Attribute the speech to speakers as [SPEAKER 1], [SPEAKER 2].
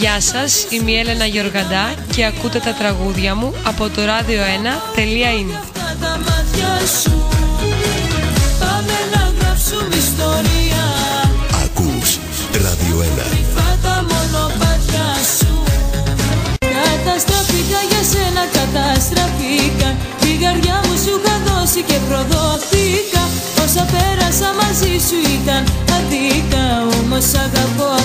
[SPEAKER 1] Γεια σας, είμαι η Έλενα Γεωργαντά και ακούτε τα τραγούδια μου από το radio1.in.
[SPEAKER 2] Πάμε να γράψουμε ιστορία.
[SPEAKER 3] Ακούς Radio 1.
[SPEAKER 2] Κρυφά τα μονοπάτια σου. Καταστραφήκα για σένα, καταστραφήκα. Την καρδιά μου σου είχα δώσει και προδόθηκα. Όσα πέρασα μαζί σου ήταν αδίκα. Όμως αγαπώ